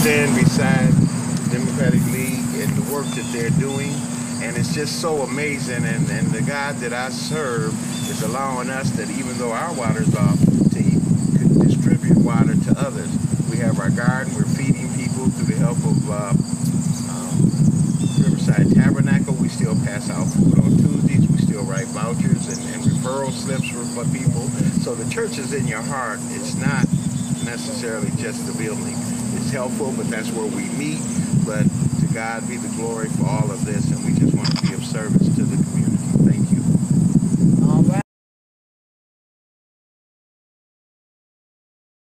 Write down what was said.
stand beside the Democratic League and the work that they're doing. And it's just so amazing. And the God that I serve is allowing us that even though our water's off, to distribute water to others. We have our garden. We're feeding people through the help of Riverside Tabernacle. We still pass out food on Tuesdays. We still write vouchers and referral slips for people. So the church is in your heart. It's not necessarily just the building. It's helpful, but that's where we meet. But to God be the glory for all of this, and we just want to be of service to the community.